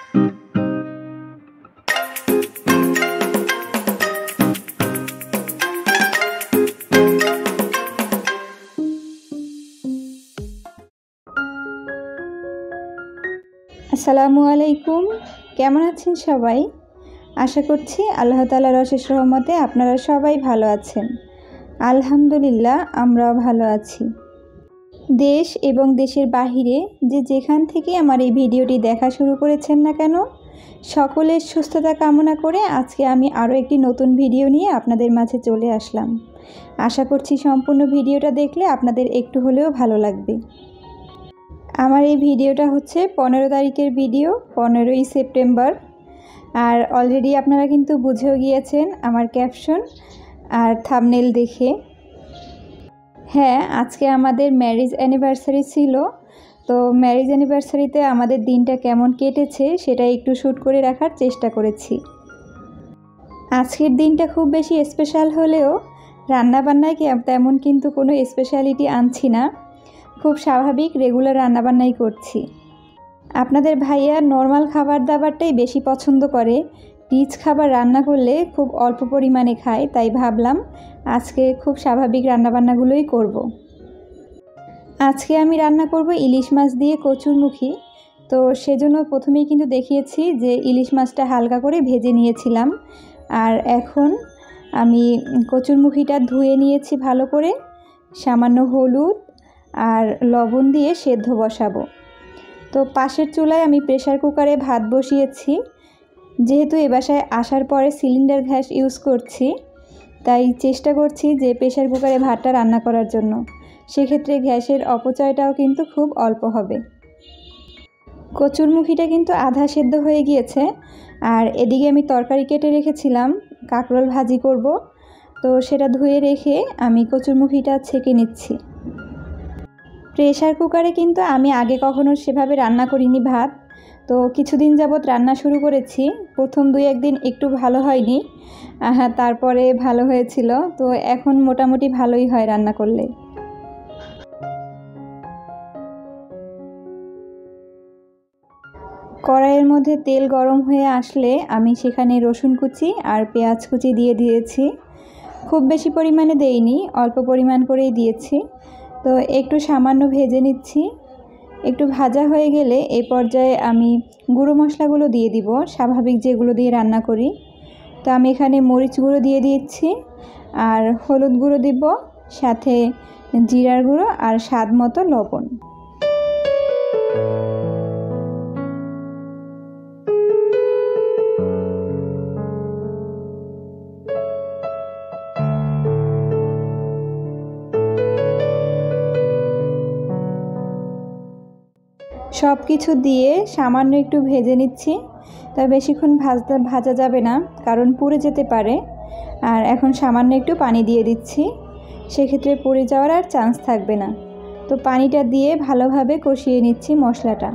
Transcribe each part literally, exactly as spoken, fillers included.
আসসালামু আলাইকুম, কেমন আছেন সবাই? আশা করছি আল্লাহ তাআলার অশেষ রহমতে আপনারা সবাই ভালো আছেন। আলহামদুলিল্লাহ, আমরাও ভালো আছি। দেশ এবং দেশের বাহিরে যে যেখান থেকে আমার এই ভিডিওটি দেখা শুরু করেছেন না কেন, সকলের সুস্থতা কামনা করে আজকে আমি আরও একটি নতুন ভিডিও নিয়ে আপনাদের মাঝে চলে আসলাম। আশা করছি সম্পূর্ণ ভিডিওটা দেখলে আপনাদের একটু হলেও ভালো লাগবে। আমার এই ভিডিওটা হচ্ছে পনেরো তারিখের ভিডিও, পনেরোই সেপ্টেম্বর। আর অলরেডি আপনারা কিন্তু বুঝেও গিয়েছেন আমার ক্যাপশন আর থাম্বনেল দেখে। হ্যাঁ, আজকে আমাদের ম্যারেজ অ্যানিভার্সারি ছিল। তো ম্যারেজ অ্যানিভার্সারিতে আমাদের দিনটা কেমন কেটেছে সেটা একটু শ্যুট করে রাখার চেষ্টা করেছি। আজকের দিনটা খুব বেশি স্পেশাল হলেও রান্নাবান্নায় তেমন কিন্তু কোনো স্পেশালিটি আনছি না, খুব স্বাভাবিক রেগুলার রান্নাবান্নাই করছি। আপনাদের ভাইয়া নর্মাল খাবার দাবারটাই বেশি পছন্দ করে, রিচ খাবার রান্না করলে খুব অল্প পরিমাণে খায়, তাই ভাবলাম আজকে খুব স্বাভাবিক রান্নাবান্নাগুলোই করব। আজকে আমি রান্না করব ইলিশ মাছ দিয়ে কচুরমুখী। তো সেজন্য প্রথমেই কিন্তু দেখিয়েছি যে ইলিশ মাছটা হালকা করে ভেজে নিয়েছিলাম। আর এখন আমি কচুরমুখীটা ধুয়ে নিয়েছি ভালো করে, সামান্য হলুদ আর লবণ দিয়ে সেদ্ধ বসাবো। তো পাশের চুলায় আমি প্রেসার কুকারে ভাত বসিয়েছি। যেহেতু এ বাসায় আসার পরে সিলিন্ডার গ্যাস ইউজ করছি, তাই চেষ্টা করছি যে প্রেসার কুকারে ভাতটা রান্না করার জন্য। সেক্ষেত্রে গ্যাসের অপচয়টাও কিন্তু খুব অল্প হবে। কচুরমুখীটা কিন্তু আধা সেদ্ধ হয়ে গিয়েছে। আর এদিকে আমি তরকারি কেটে রেখেছিলাম, কাঁকরোল ভাজি করব। তো সেটা ধুয়ে রেখে আমি কচুরমুখীটা ছেঁকে নিচ্ছি। প্রেসার কুকারে কিন্তু আমি আগে কখনো সেভাবে রান্না করিনি ভাত। তো কিছুদিন যাবৎ রান্না শুরু করেছি। প্রথম দুই একদিন একটু ভালো হয়নি, হ্যাঁ তারপরে ভালো হয়েছিল। তো এখন মোটামুটি ভালোই হয় রান্না করলে। কড়াইয়ের মধ্যে তেল গরম হয়ে আসলে আমি সেখানে রসুন কুচি আর পেঁয়াজ কুচি দিয়ে দিয়েছি। খুব বেশি পরিমাণে দেইনি, অল্প পরিমাণ করেই দিয়েছি। তো একটু সামান্য ভেজে নিচ্ছি। একটু ভাজা হয়ে গেলে এই পর্যায়ে আমি গুঁড়ো মশলাগুলো দিয়ে দিব, স্বাভাবিক যেগুলো দিয়ে রান্না করি। তো আমি এখানে মরিচ গুঁড়ো দিয়ে দিচ্ছি, আর হলুদ গুঁড়ো দিব, সাথে জিরার গুঁড়ো আর স্বাদ মতো লবণ। সব কিছু দিয়ে সামান্য একটু ভেজে নিচ্ছি। তবে বেশিক্ষণ ভাজতে ভাজা যাবে না, কারণ পুড়ে যেতে পারে। আর এখন সামান্য একটু পানি দিয়ে দিচ্ছি, সেক্ষেত্রে পুড়ে যাওয়ার আর চান্স থাকবে না। তো পানিটা দিয়ে ভালোভাবে কষিয়ে নিচ্ছি মশলাটা।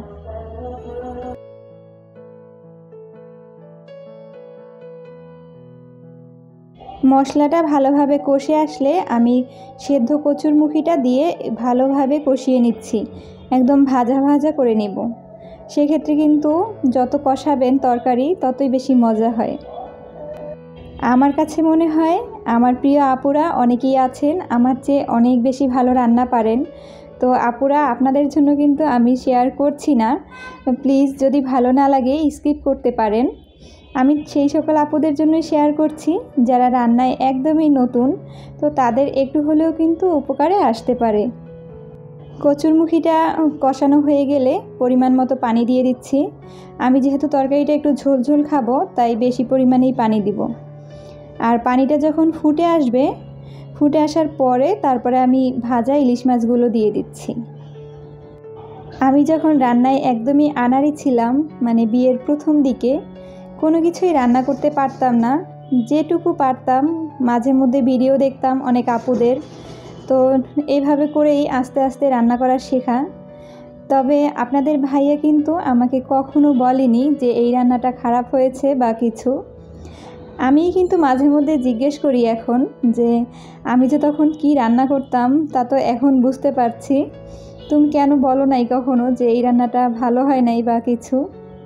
মশলাটা ভালোভাবে কষে আসলে আমি সেদ্ধ কচুরমুখীটা দিয়ে ভালোভাবে কষিয়ে নিচ্ছি, একদম ভাজা ভাজা করে নেব। সেক্ষেত্রে কিন্তু যত কষাবেন তরকারি ততই বেশি মজা হয়। আমার কাছে মনে হয় আমার প্রিয় আপুরা অনেকেই আছেন আমার চেয়ে অনেক বেশি ভালো রান্না পারেন। তো আপুরা, আপনাদের জন্য কিন্তু আমি শেয়ার করছি না, প্লিজ যদি ভালো না লাগে স্কিপ করতে পারেন। আমি সেই সকল আপুদের জন্যই শেয়ার করছি যারা রান্নায় একদমই নতুন, তো তাদের একটু হলেও কিন্তু উপকারে আসতে পারে। কচুরমুখীটা কষানো হয়ে গেলে পরিমাণ মতো পানি দিয়ে দিচ্ছি। আমি যেহেতু তরকারিটা একটু ঝোল ঝোল খাবো, তাই বেশি পরিমাণেই পানি দিব। আর পানিটা যখন ফুটে আসবে, ফুটে আসার পরে তারপরে আমি ভাজা ইলিশ মাছগুলো দিয়ে দিচ্ছি। আমি যখন রান্নায় একদমই আনাড়ি ছিলাম, মানে বিয়ের প্রথম দিকে, কোনো কিছুই রান্না করতে পারতাম না। যেটুকু পারতাম মাঝে মধ্যে ভিডিও দেখতাম অনেক আপুদের, তো এইভাবে করেই আস্তে আস্তে রান্না করা শেখা। তবে আপনাদের ভাইয়া কিন্তু আমাকে কখনো বলেনি যে এই রান্নাটা খারাপ হয়েছে বা কিছু। আমি কিন্তু মাঝে মধ্যে জিজ্ঞেস করি এখন যে আমি যে তখন কি রান্না করতাম তা তো এখন বুঝতে পারছি, তুমি কেন বলো নাই কখনো যে এই রান্নাটা ভালো হয় নাই বা কিছু।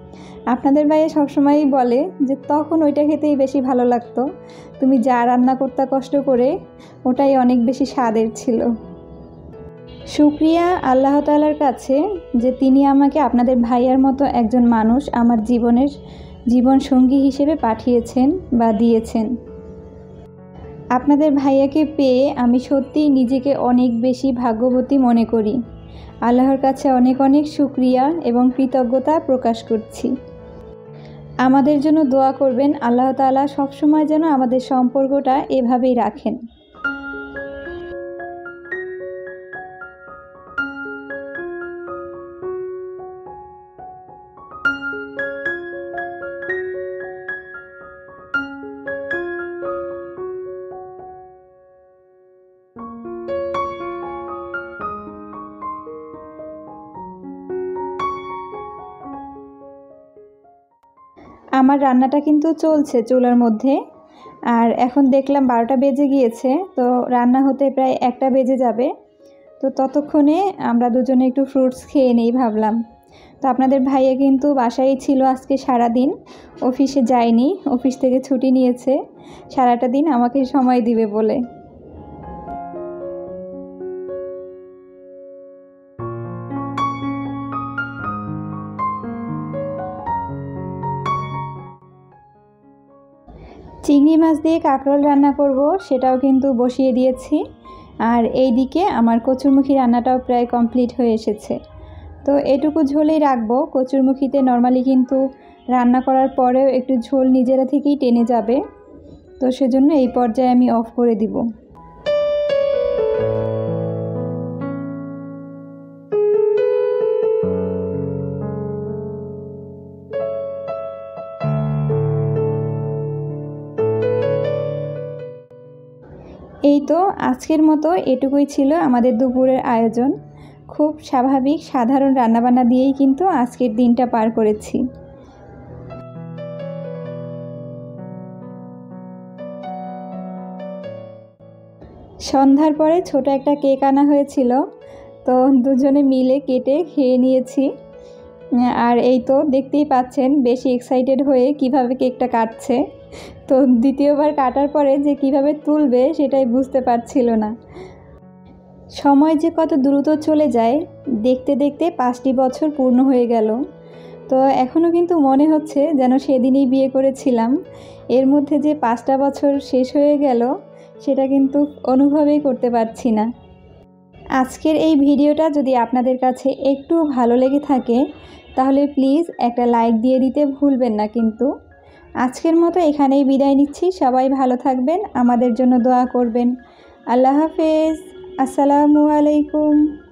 আপনাদের ভাইয়া সবসময়ই বলে যে তখন ওইটা খেতেই বেশি ভালো লাগতো, তুমি যা রান্না করতে কষ্ট করে ওটাই অনেক বেশি স্বাদের ছিল। শুকরিয়া আল্লাহ তাআলার কাছে যে তিনি আমাকে আপনাদের ভাইয়ার মতো একজন মানুষ আমার জীবনের জীবন সঙ্গী হিসেবে পাঠিয়েছেন বা দিয়েছেন। আপনাদের ভাইয়াকে পেয়ে আমি সত্যিই নিজেকে অনেক বেশি ভাগ্যবতী মনে করি। আল্লাহর কাছে অনেক অনেক শুকরিয়া এবং কৃতজ্ঞতা প্রকাশ করছি। আমাদের জন্য দোয়া করবেন, আল্লাহ তাআলা সবসময় যেন আমাদের সম্পর্কটা এভাবেই রাখেন। আমার রান্নাটা কিন্তু চলছে চুলার মধ্যে, আর এখন দেখলাম বারোটা বেজে গিয়েছে, তো রান্না হতে প্রায় একটা বেজে যাবে। তো ততক্ষণে আমরা দুজনে একটু ফ্রুটস খেয়ে নেই ভাবলাম। তো আপনাদের ভাইয়া কিন্তু বাসায় ছিল আজকে সারাদিন, অফিসে যায়নি, অফিস থেকে ছুটি নিয়েছে সারাটা দিন আমাকে সময় দিবে বলে। চিংড়ি মাছ দিয়ে কাঁকরোল রান্না করব, সেটাও কিন্তু বসিয়ে দিয়েছি। আর এইদিকে আমার কচুরমুখী রান্নাটাও প্রায় কমপ্লিট হয়ে এসেছে। তো এটুকু ঝোলেই রাখবো। কচুরমুখীতে নর্মালি কিন্তু রান্না করার পরেও একটু ঝোল নিজেরা থেকেই টেনে যাবে, তো সেজন্য এই পর্যায়ে আমি অফ করে দিব। এই তো আজকের মতো এটুকুই ছিল আমাদের দুপুরের আয়োজন। খুব স্বাভাবিক সাধারণ রান্নাবান্না দিয়েই কিন্তু আজকের দিনটা পার করেছি। সন্ধ্যার পরে ছোট একটা কেক আনা হয়েছিল, তো দুজনে মিলে কেটে খেয়ে নিয়েছি। আর এই তো দেখতেই পাচ্ছেন বেশি এক্সাইটেড হয়ে কিভাবে কেকটা কাটছে। তো দ্বিতীয়বার কাটার পরে যে কিভাবে তুলবে সেটাই বুঝতে পারছিল না। সময় যে কত দ্রুত চলে যায়, দেখতে দেখতে পাঁচটি বছর পূর্ণ হয়ে গেল। তো এখনও কিন্তু মনে হচ্ছে যেন সেদিনই বিয়ে করেছিলাম। এর মধ্যে যে পাঁচটা বছর শেষ হয়ে গেল সেটা কিন্তু অনুভবই করতে পারছি না। আজকের এই ভিডিওটা যদি আপনাদের কাছে একটু ভালো লেগে থাকে তাহলে প্লিজ একটা লাইক দিয়ে দিতে ভুলবেন না কিন্তু। আজকের মতো এখানেই বিদায় নিচ্ছি। সবাই ভালো থাকবেন, আমাদের জন্য দোয়া করবেন। আল্লাহ হাফেজ। আসসালামু আলাইকুম।